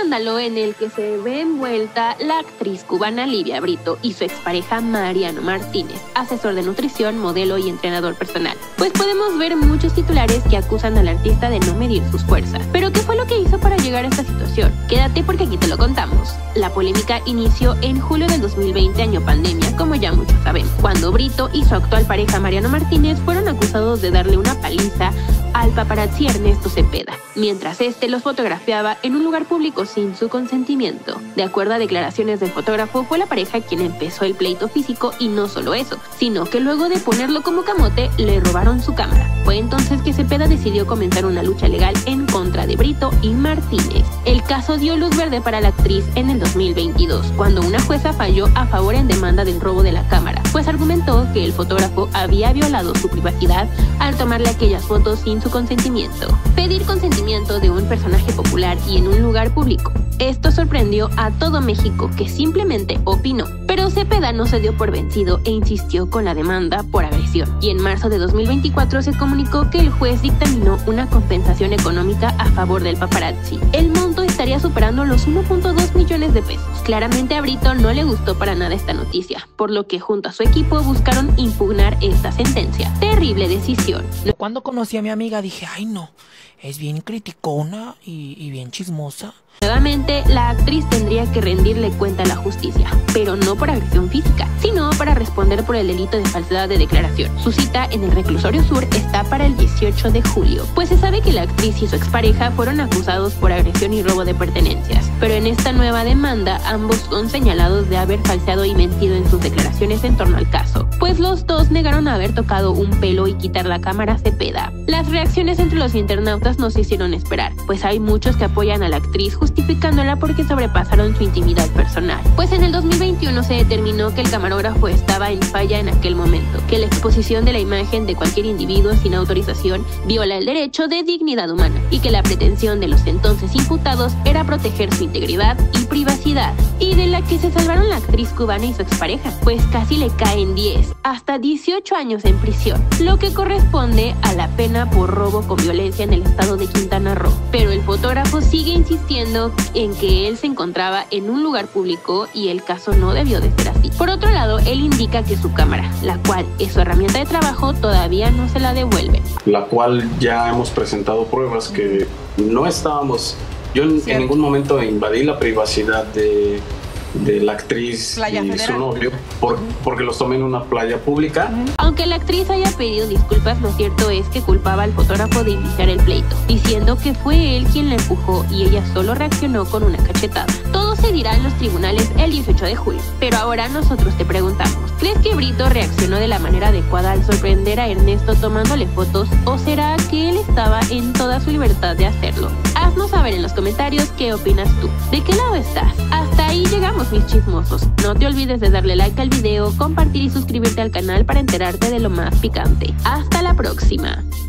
escándalo en el que se ve envuelta la actriz cubana Livia Brito y su expareja Mariano Martínez, asesor de nutrición, modelo y entrenador personal. Pues podemos ver muchos titulares que acusan al artista de no medir sus fuerzas. ¿Pero qué fue lo que hizo para llegar a esta situación? Quédate porque aquí te lo contamos. La polémica inició en julio del 2020, año pandemia, como ya muchos saben, cuando Brito y su actual pareja Mariano Martínez fueron acusados de darle una paliza al paparazzi Ernesto Cepeda, mientras este los fotografiaba en un lugar público sin su consentimiento. De acuerdo a declaraciones del fotógrafo, fue la pareja quien empezó el pleito físico y no solo eso, sino que luego de ponerlo como camote, le robaron su cámara. Fue entonces que Cepeda decidió comenzar una lucha legal en contra de Brito y Martínez. El caso dio luz verde para la actriz en el 2022, cuando una jueza falló a favor en demanda del robo de la cámara, pues argumentó que el fotógrafo había violado su privacidad al tomarle aquellas fotos sin su consentimiento. Pedir consentimiento de un personaje popular y en un lugar público. Esto sorprendió a todo México, que simplemente opinó. Pero Cepeda no se dio por vencido e insistió con la demanda por agresión. Y en marzo de 2024 se comunicó que el juez dictaminó una compensación económica a favor del paparazzi. El monto estaría superando los 1.2 millones de pesos. Claramente a Brito no le gustó para nada esta noticia, por lo que junto a su equipo buscaron impugnar esta sentencia. Terrible decisión. Cuando conocí a mi amiga dije, ay no, es bien criticona y bien chismosa. Nuevamente, la actriz tendría que rendirle cuenta a la justicia, pero no por agresión física, sino para responder por el delito de falsedad de declaración. Su cita en el reclusorio sur está para el 18 de julio, pues se sabe que la actriz y su expareja fueron acusados por agresión y robo de pertenencias, pero en esta nueva demanda ambos son señalados de haber falseado y mentido en sus declaraciones en torno al caso, pues los dos negaron haber tocado un pelo y quitar la cámara a Cepeda. Las reacciones entre los internautas no se hicieron esperar, pues hay muchos que apoyan a la actriz justificándola porque sobrepasaron su intimidad personal. Pues en el 2021 se determinó que el camarógrafo estaba en falla en aquel momento, que la exposición de la imagen de cualquier individuo sin autorización viola el derecho de dignidad humana y que la pretensión de los entonces imputados era proteger su integridad y privacidad, y de la que se salvaron la actriz cubana y su expareja, pues casi le caen 10, hasta 18 años en prisión, lo que corresponde a la pena por robo con violencia en el estado de Quintana Roo. Pero el fotógrafo sigue insistiendo en que él se encontraba en un lugar público y el caso no debió de ser así. Por otro lado, él indica que su cámara, la cual es su herramienta de trabajo, todavía no se la devuelve. La cual ya hemos presentado pruebas que no estábamos... Yo en ningún momento invadí la privacidad de la actriz Playa y Federal. su novio porque los tomé en una playa pública. Aunque la actriz haya pedido disculpas, lo cierto es que culpaba al fotógrafo de iniciar el pleito, diciendo que fue él quien la empujó y ella solo reaccionó con una cachetada. Todo se dirá en los tribunales el 18 de julio. Pero ahora nosotros te preguntamos, ¿crees que Brito reaccionó de la manera adecuada al sorprender a Ernesto tomándole fotos, o será que él estaba en toda su libertad de hacerlo? Haznos saber en los comentarios qué opinas tú. ¿De qué lado estás? Hasta ahí llegamos, mis chismosos. No te olvides de darle like al video, compartir y suscribirte al canal para enterarte de lo más picante. Hasta la próxima.